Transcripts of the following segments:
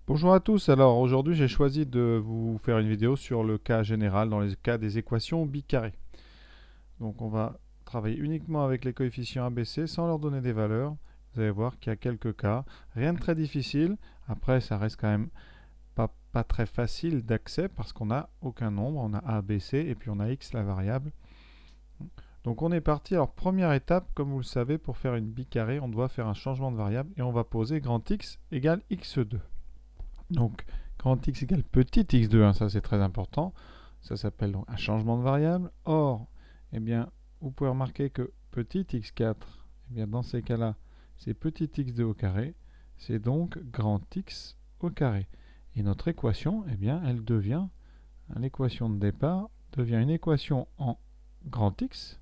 Bonjour à tous, alors aujourd'hui j'ai choisi de vous faire une vidéo sur le cas général dans les cas des équations bicarrées. Donc on va travailler uniquement avec les coefficients ABC sans leur donner des valeurs. Vous allez voir qu'il y a quelques cas, rien de très difficile. Après ça reste quand même pas très facile d'accès parce qu'on n'a aucun nombre, on a A, B, C et puis on a X la variable. Donc on est parti, alors première étape, comme vous le savez, pour faire une bicarrée, on doit faire un changement de variable et on va poser grand X égale X2. Donc, grand X égale petit x2, hein, ça c'est très important. Ça s'appelle donc un changement de variable. Or, eh bien, vous pouvez remarquer que petit x4, eh bien, dans ces cas-là, c'est petit x2 au carré. C'est donc grand X au carré. Et notre équation, eh bien, elle devient, l'équation de départ devient une équation en grand X.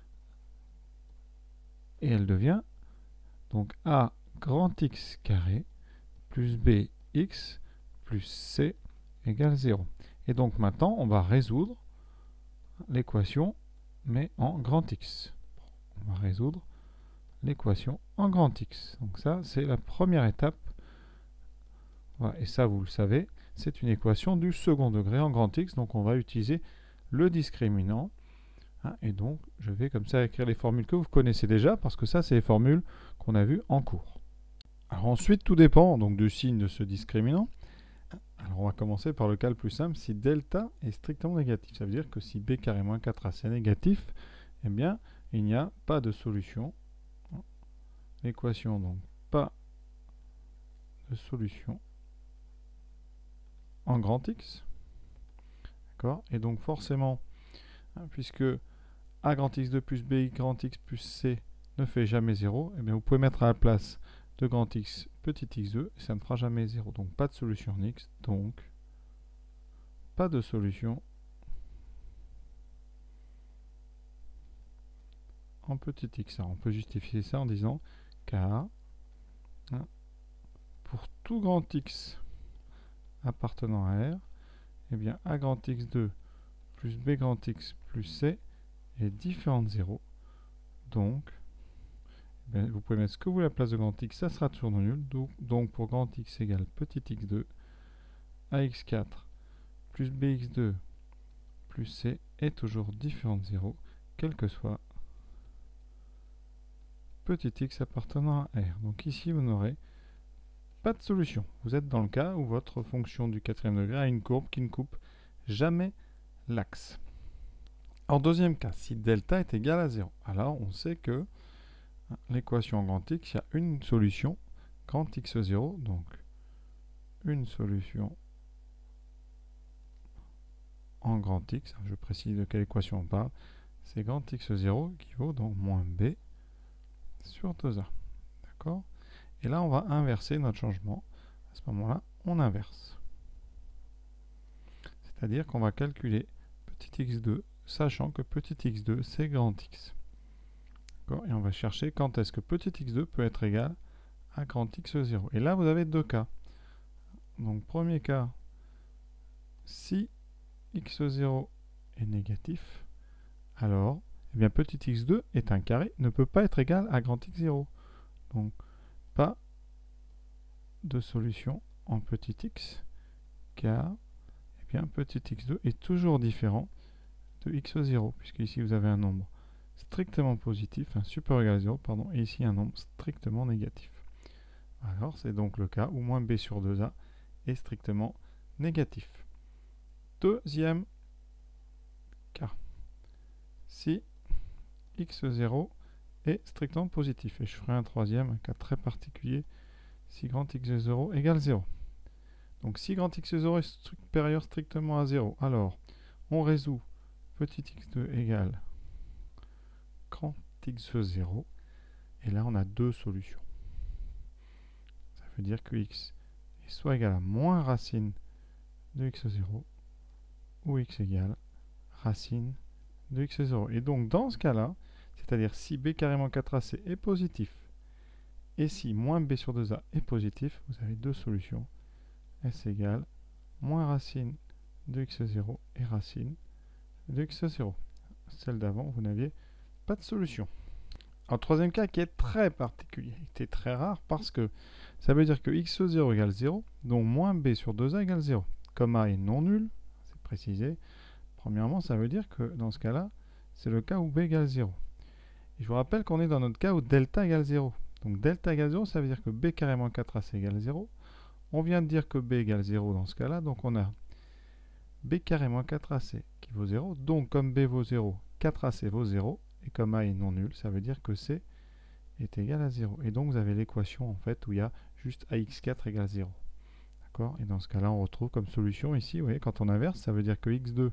Et elle devient donc A grand X carré plus BX plus C égale 0. Et donc maintenant, on va résoudre l'équation, mais en grand X. On va résoudre l'équation en grand X. Donc ça, c'est la première étape. Voilà. Et ça, vous le savez, c'est une équation du second degré en grand X. Donc on va utiliser le discriminant. Et donc, je vais comme ça écrire les formules que vous connaissez déjà, parce que ça, c'est les formules qu'on a vues en cours. Alors ensuite, tout dépend donc du signe de ce discriminant. Alors on va commencer par le cas le plus simple, si delta est strictement négatif. Ça veut dire que si b carré moins 4ac est négatif, eh bien il n'y a pas de solution. L'équation donc pas de solution en grand X. D'accord. Et donc forcément, puisque a grand X2 plus b grand X plus c ne fait jamais 0, eh bien vous pouvez mettre à la place de grand X petit x2, et ça ne fera jamais 0. Donc pas de solution en X, donc pas de solution en petit x. Alors on peut justifier ça en disant car pour tout grand X appartenant à R, eh bien A grand X2 plus B grand X plus C est différent de 0. Donc, eh bien, vous pouvez mettre ce que vous voulez à la place de grand X, ça sera toujours non nul. Donc pour grand X égale petit x2, AX4 plus BX2 plus C est toujours différent de 0, quel que soit petit x appartenant à R. Donc ici, vous n'aurez pas de solution. Vous êtes dans le cas où votre fonction du quatrième degré a une courbe qui ne coupe jamais l'axe. En deuxième cas, si delta est égal à 0, alors on sait que l'équation en grand X, il y a une solution, grand X0, donc une solution en grand X, je précise de quelle équation on parle, c'est grand X0 qui vaut donc moins B sur 2A. D'accord? Et là, on va inverser notre changement. À ce moment-là, on inverse. C'est-à-dire qu'on va calculer petit x2, sachant que petit x2, c'est grand X. Et on va chercher quand est-ce que petit x2 peut être égal à grand X0. Et là, vous avez deux cas. Donc, premier cas, si x0 est négatif, alors, eh bien, petit x2 est un carré, ne peut pas être égal à grand X0. Donc, pas de solution en petit x, car eh bien, petit x2 est toujours différent de x0, puisque ici vous avez un nombre strictement positif, un supérieur ou égal à 0, pardon, et ici un nombre strictement négatif. Alors c'est donc le cas où moins b sur 2a est strictement négatif. Deuxième cas, si x0 est strictement positif, et je ferai un troisième, un cas très particulier, si grand x0 égale 0. Donc si grand x0 est supérieur strictement à 0, alors on résout petit x2 égale grand x0, et là on a deux solutions. Ça veut dire que x est soit égal à moins racine de x0, ou x égale racine de x0. Et donc dans ce cas-là, c'est-à-dire si b carrément 4ac est positif, et si moins b sur 2a est positif, vous avez deux solutions. S égale moins racine de x0 et racine de x0. Celle d'avant, vous n'aviez pas de solution. Alors, troisième cas qui est très particulier, qui est très rare parce que ça veut dire que x0 égale 0, donc moins b sur 2a égale 0. Comme a est non nul, c'est précisé, premièrement, ça veut dire que dans ce cas-là, c'est le cas où b égale 0. Et je vous rappelle qu'on est dans notre cas où delta égale 0. Donc delta égale 0, ça veut dire que b carré moins 4ac égale 0. On vient de dire que b égale 0 dans ce cas-là, donc on a b carré moins 4ac qui vaut 0. Donc comme b vaut 0, 4ac vaut 0. Et comme a est non nul, ça veut dire que c est égal à 0. Et donc vous avez l'équation en fait où il y a juste ax4 égale 0. D'accord? Et dans ce cas-là, on retrouve comme solution ici, vous voyez, quand on inverse, ça veut dire que x2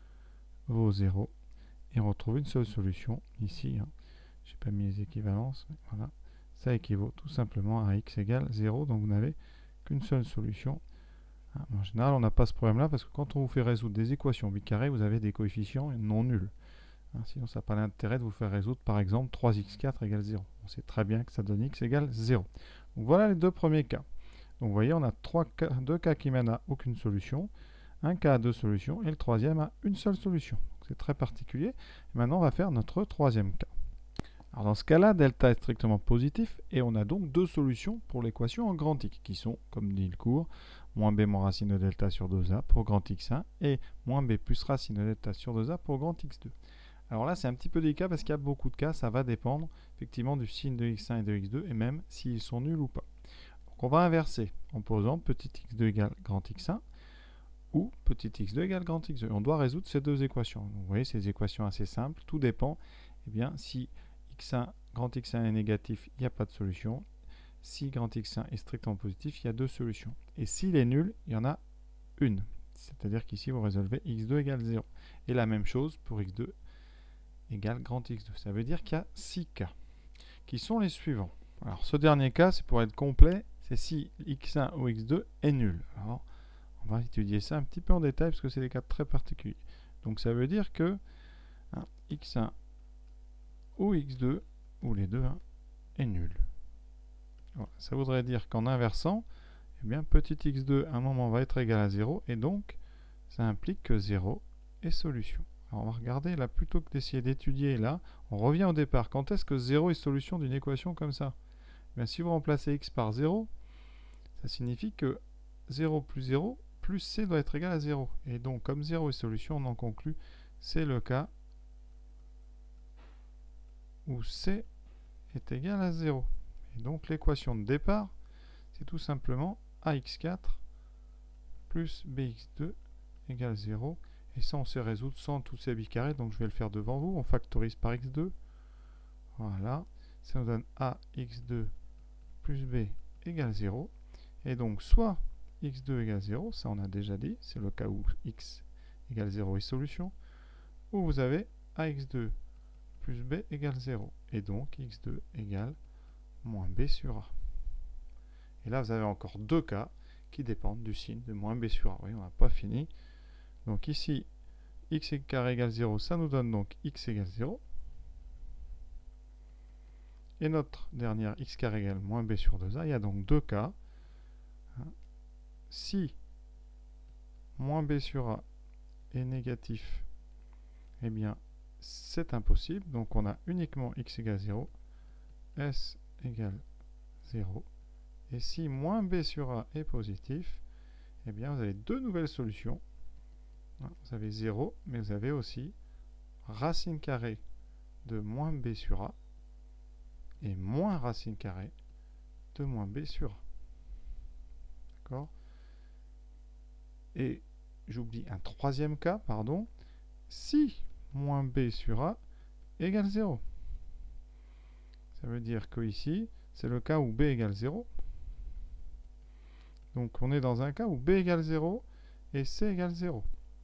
vaut 0. Et on retrouve une seule solution ici. Hein. Je n'ai pas mis les équivalences, mais voilà. Ça équivaut tout simplement à x égale 0. Donc vous n'avez qu'une seule solution. Hein. En général, on n'a pas ce problème-là parce que quand on vous fait résoudre des équations bicarrées, vous avez des coefficients non nuls. Hein, sinon, ça n'a pas l'intérêt de vous faire résoudre, par exemple, 3x4 égale 0. On sait très bien que ça donne x égale 0. Donc voilà les deux premiers cas. Donc vous voyez, on a deux cas qui mènent à aucune solution, un cas à deux solutions, et le troisième à une seule solution. C'est très particulier. Et maintenant, on va faire notre troisième cas. Alors dans ce cas-là, delta est strictement positif, et on a donc deux solutions pour l'équation en grand X, qui sont, comme dit le cours, moins b moins racine de delta sur 2a pour grand x1, et moins b plus racine de delta sur 2a pour grand x2. Alors là, c'est un petit peu délicat parce qu'il y a beaucoup de cas, ça va dépendre effectivement du signe de x1 et de x2, et même s'ils sont nuls ou pas. Donc on va inverser en posant petit x2 égale grand x1, ou petit x2 égale grand x2. On doit résoudre ces deux équations. Donc, vous voyez, c'est des équations assez simples, tout dépend. Eh bien, si x1, grand x1 est négatif, il n'y a pas de solution. Si grand x1 est strictement positif, il y a deux solutions. Et s'il est nul, il y en a une. C'est-à-dire qu'ici, vous résolvez x2 égale 0. Et la même chose pour x2 égale grand x2. Ça veut dire qu'il y a 6 cas, qui sont les suivants. Alors, ce dernier cas, c'est pour être complet, c'est si x1 ou x2 est nul. Alors, on va étudier ça un petit peu en détail, parce que c'est des cas très particuliers. Donc, ça veut dire que hein, x1 ou x2, ou les deux, hein, est nul. Voilà. Ça voudrait dire qu'en inversant, eh bien, petit x2, à un moment, va être égal à 0, et donc, ça implique que 0 est solution. Alors, on va regarder là, plutôt que d'essayer d'étudier là, on revient au départ. Quand est-ce que 0 est solution d'une équation comme ça? Bien, si vous remplacez x par 0, ça signifie que 0 plus 0 plus c doit être égal à 0. Et donc, comme 0 est solution, on en conclut, c'est le cas où c est égal à 0. Et donc, l'équation de départ, c'est tout simplement ax4 plus bx2 égale 0. Et ça, on sait résoudre sans tous ces bicarrés, donc je vais le faire devant vous. On factorise par x2. Voilà. Ça nous donne ax2 plus b égale 0. Et donc, soit x2 égale 0, ça on a déjà dit, c'est le cas où x égale 0 est solution, ou vous avez ax2 plus b égale 0. Et donc, x2 égale moins b sur a. Et là, vous avez encore deux cas qui dépendent du signe de moins b sur a. Oui, on n'a pas fini. Donc ici, x carré égale 0, ça nous donne donc x égale 0. Et notre dernière x carré égale moins b sur 2a, il y a donc deux cas. Si moins b sur a est négatif, eh bien c'est impossible. Donc on a uniquement x égale 0, s égale 0. Et si moins b sur a est positif, eh bien vous avez deux nouvelles solutions. Vous avez 0, mais vous avez aussi racine carrée de moins b sur a et moins racine carrée de moins b sur a. D'accord? Et j'oublie un troisième cas, pardon, si moins b sur a égale 0. Ça veut dire que ici, c'est le cas où b égale 0. Donc on est dans un cas où b égale 0 et c égale 0.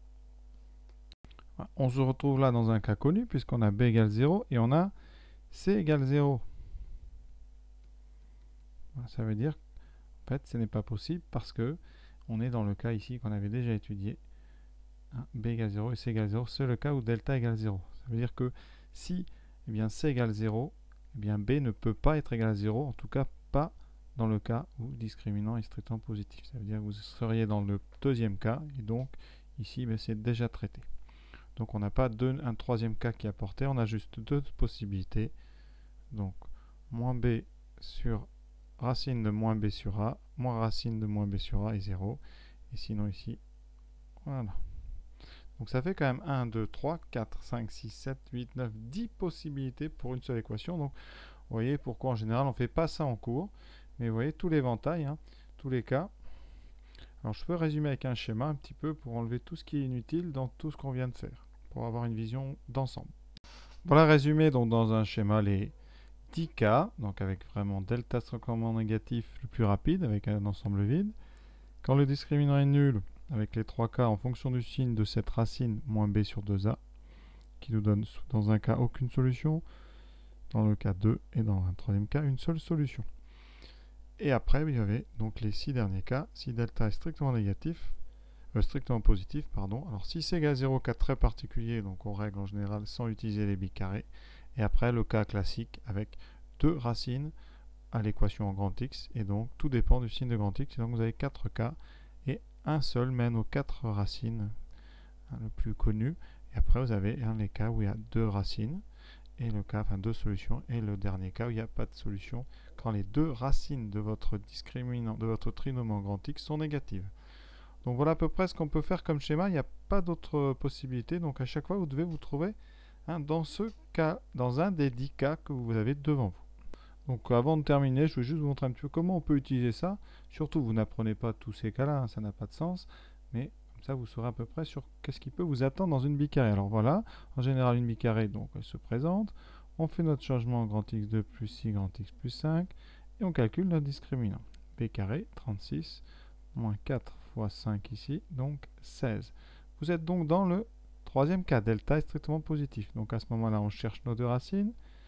On se retrouve là dans un cas connu, puisqu'on a b égale 0 et on a c égale 0. Ça veut dire en fait, ce n'est pas possible parce que on est dans le cas ici qu'on avait déjà étudié. B égale 0 et c égale 0, c'est le cas où delta égale 0. Ça veut dire que si eh bien, c égale 0, eh bien, b ne peut pas être égal à 0, en tout cas pas dans le cas où le discriminant est strictement positif. Ça veut dire que vous seriez dans le deuxième cas, et donc ici ben, c'est déjà traité. Donc on n'a pas un troisième cas qui est apporté, on a juste deux possibilités donc moins b sur racine de moins b sur a, moins racine de moins b sur a est 0. Et sinon ici, voilà. Donc ça fait quand même 1, 2, 3, 4, 5, 6, 7, 8, 9, 10 possibilités pour une seule équation. Donc vous voyez pourquoi en général on ne fait pas ça en cours. Mais vous voyez tout l'éventail, hein, tous les cas. Alors je peux résumer avec un schéma un petit peu pour enlever tout ce qui est inutile dans tout ce qu'on vient de faire, pour avoir une vision d'ensemble. Voilà résumé donc dans un schéma les 10 cas, donc avec vraiment delta strictement négatif le plus rapide avec un ensemble vide. Quand le discriminant est nul, avec les 3 cas en fonction du signe de cette racine moins b sur 2a, qui nous donne dans un cas aucune solution, dans le cas 2 et dans un troisième cas une seule solution. Et après, il y avait donc les 6 derniers cas, si delta est strictement négatif, strictement positif, pardon. Alors si c'est égal à 0, cas très particulier, donc on règle en général sans utiliser les bicarrés. Et après le cas classique avec 2 racines à l'équation en grand X, et donc tout dépend du signe de grand X. Et donc vous avez 4 cas, et un seul mène aux 4 racines, le plus connu. Et après vous avez les cas où il y a 2 racines, et le cas, enfin 2 solutions, et le dernier cas où il n'y a pas de solution, quand les 2 racines de votre discriminant, de votre trinôme en grand X sont négatives. Donc voilà à peu près ce qu'on peut faire comme schéma, il n'y a pas d'autres possibilités, donc à chaque fois vous devez vous trouver dans ce cas, dans un des 10 cas que vous avez devant vous. Donc avant de terminer, je vais juste vous montrer un petit peu comment on peut utiliser ça. Surtout, vous n'apprenez pas tous ces cas-là, ça n'a pas de sens, mais comme ça vous saurez à peu près sur qu'est-ce qui peut vous attendre dans une bicarrée. Alors voilà, en général une bicarrée, donc elle se présente, on fait notre changement en grand X2 plus 6 grand X plus 5, et on calcule notre discriminant. B carré, 36, moins 4 fois 5 ici, donc 16. Vous êtes donc dans le troisième cas, delta est strictement positif. Donc à ce moment-là, on cherche nos 2 racines,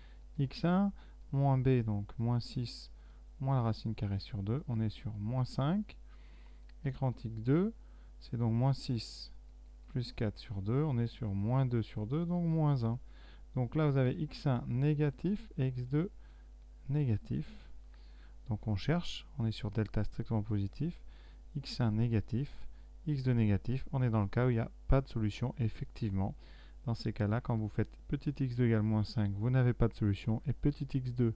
x1, moins b, donc moins 6, moins la racine carrée sur 2, on est sur moins 5, et grand x2, c'est donc moins 6 plus 4 sur 2, on est sur moins 2 sur 2, donc moins 1. Donc là, vous avez x1 négatif et x2 négatif. Donc on cherche, on est sur delta strictement positif, x1 négatif, x2 négatif, on est dans le cas où il n'y a pas de solution. Effectivement, dans ces cas-là, quand vous faites petit x2 égale moins 5, vous n'avez pas de solution, et petit x2,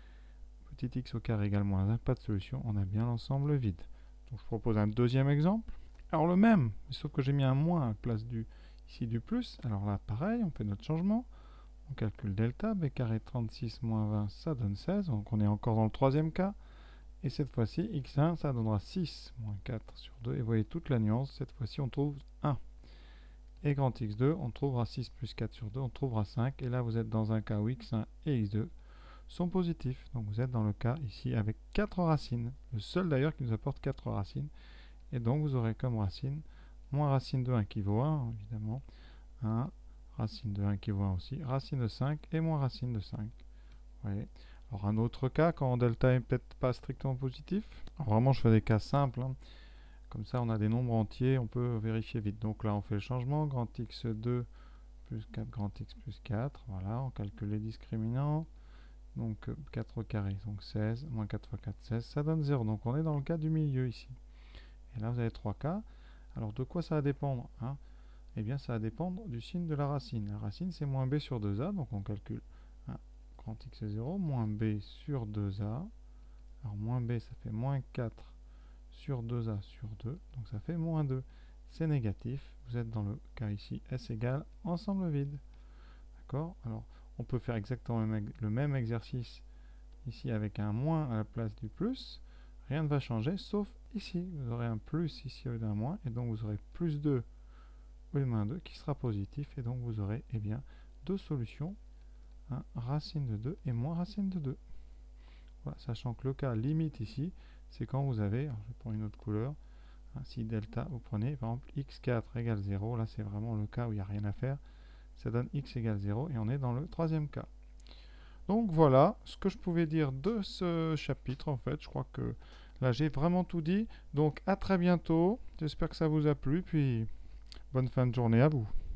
petit x au carré égale moins 1, pas de solution, on a bien l'ensemble vide. Donc je propose un deuxième exemple. Alors le même, sauf que j'ai mis un moins à la place ici du plus. Alors là, pareil, on fait notre changement. On calcule delta, b carré 36 moins 20, ça donne 16. Donc on est encore dans le troisième cas. Et cette fois-ci, x1, ça donnera 6 moins 4 sur 2. Et vous voyez toute la nuance. Cette fois-ci, on trouve 1. Et grand x2, on trouvera 6 plus 4 sur 2, on trouvera 5. Et là, vous êtes dans un cas où x1 et x2 sont positifs. Donc vous êtes dans le cas ici avec 4 racines. Le seul d'ailleurs qui nous apporte 4 racines. Et donc vous aurez comme racine moins racine de 1 qui vaut 1, évidemment. 1, racine de 1 qui vaut 1 aussi, racine de 5 et moins racine de 5. Vous voyez. Alors un autre cas, quand delta est peut-être pas strictement positif. Alors vraiment je fais des cas simples. Comme ça on a des nombres entiers, on peut vérifier vite. Donc là on fait le changement, grand x2 plus 4 grand x plus 4. Voilà, on calcule les discriminants. Donc 4 au carré, donc 16, moins 4 fois 4, 16, ça donne 0. Donc on est dans le cas du milieu ici. Et là vous avez 3 cas. Alors de quoi ça va dépendre Eh bien ça va dépendre du signe de la racine. La racine c'est moins b sur 2a, donc on calcule grand x est 0, moins b sur 2a. Alors moins b ça fait moins 4 sur 2a sur 2, donc ça fait moins 2. C'est négatif, vous êtes dans le cas ici S égale ensemble vide. D'accord. Alors on peut faire exactement le même exercice ici avec un moins à la place du plus. Rien ne va changer, sauf ici. Vous aurez un plus ici au lieu d'un moins, et donc vous aurez plus 2 au lieu de moins 2 qui sera positif, et donc vous aurez bien 2 solutions, racine de 2 et moins racine de 2. Voilà, sachant que le cas limite ici, c'est quand vous avez, alors je vais prendre une autre couleur, si delta, vous prenez par exemple x4 égale 0, là c'est vraiment le cas où il n'y a rien à faire, ça donne x égale 0, et on est dans le troisième cas. Donc voilà ce que je pouvais dire de ce chapitre en fait. Je crois que là j'ai vraiment tout dit. Donc à très bientôt. J'espère que ça vous a plu. Puis bonne fin de journée à vous.